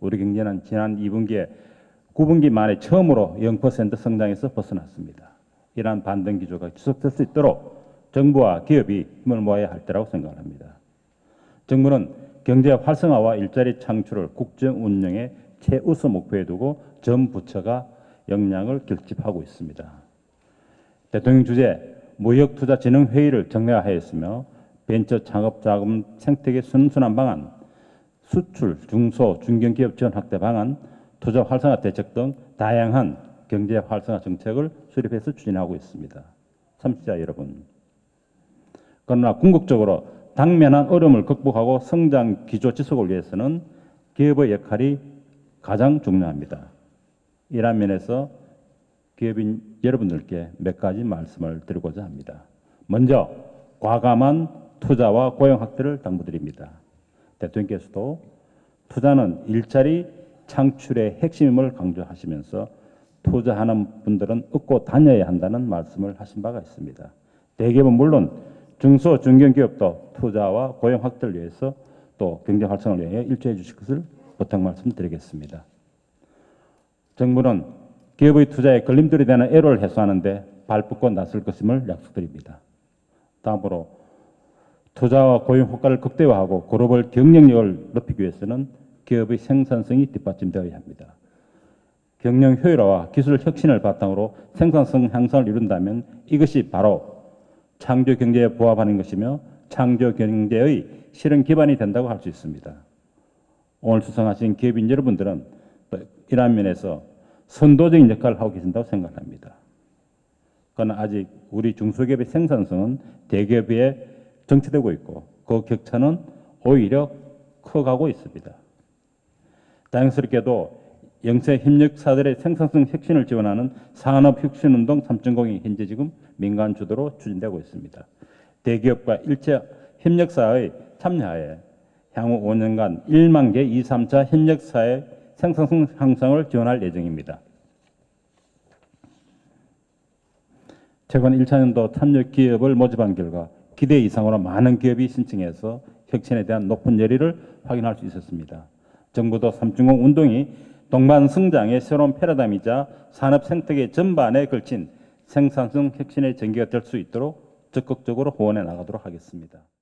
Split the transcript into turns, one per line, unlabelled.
우리 경제는 지난 2분기에 9분기 만에 처음으로 0% 성장에서 벗어났습니다. 이러한 반등 기조가 지속될 수 있도록 정부와 기업이 힘을 모아야 할 때라고 생각합니다. 정부는 경제 활성화와 일자리 창출을 국정 운영의 최우선 목표에 두고 전 부처가 역량을 결집하고 있습니다. 대통령 주재 무역투자진흥회의를 정례화하였으며 벤처 창업자금 생태계 선순환 방안, 수출, 중소, 중견기업 지원 확대 방안, 투자 활성화 대책 등 다양한 경제 활성화 정책을 수립해서 추진하고 있습니다. 참여자 여러분, 그러나 궁극적으로 당면한 어려움을 극복하고 성장 기조 지속을 위해서는 기업의 역할이 가장 중요합니다. 이런 면에서 기업인 여러분들께 몇 가지 말씀을 드리고자 합니다. 먼저 과감한 투자와 고용 확대를 당부드립니다. 대통령께서도 투자는 일자리 창출의 핵심임을 강조하시면서 투자하는 분들은 얻고 다녀야 한다는 말씀을 하신 바가 있습니다. 대기업은 물론 중소, 중견기업도 투자와 고용 확대를 위해서 또 경제 활성화를 위해 일조해 주실 것을 부탁 말씀드리겠습니다. 정부는 기업의 투자에 걸림돌이 되는 애로를 해소하는 데 발붙고 나설 것임을 약속드립니다. 다음으로 투자와 고용 효과를 극대화하고 글로벌 경쟁력을 높이기 위해서는 기업의 생산성이 뒷받침되어야 합니다. 경영 효율화와 기술 혁신을 바탕으로 생산성 향상을 이룬다면 이것이 바로 창조 경제에 부합하는 것이며 창조 경제의 실현 기반이 된다고 할 수 있습니다. 오늘 수상하신 기업인 여러분들은 이러한 면에서 선도적인 역할을 하고 계신다고 생각합니다. 그러나 아직 우리 중소기업의 생산성은 대기업에 정체되고 있고 그 격차는 오히려 커가고 있습니다. 다행스럽게도 영세 협력사들의 생산성 혁신을 지원하는 산업혁신운동 3.0이 현재 지금 민간 주도로 추진되고 있습니다. 대기업과 일체 협력사의 참여하에 향후 5년간 1만 개 2, 3차 협력사의 생산성 향상을 지원할 예정입니다. 최근 1차년도 참여 기업을 모집한 결과 기대 이상으로 많은 기업이 신청해서 혁신에 대한 높은 열의를 확인할 수 있었습니다. 정부도 3.0 운동이 동반 성장의 새로운 패러다임이자 산업 생태계 전반에 걸친 생산성 혁신의 전개가 될 수 있도록 적극적으로 후원해 나가도록 하겠습니다.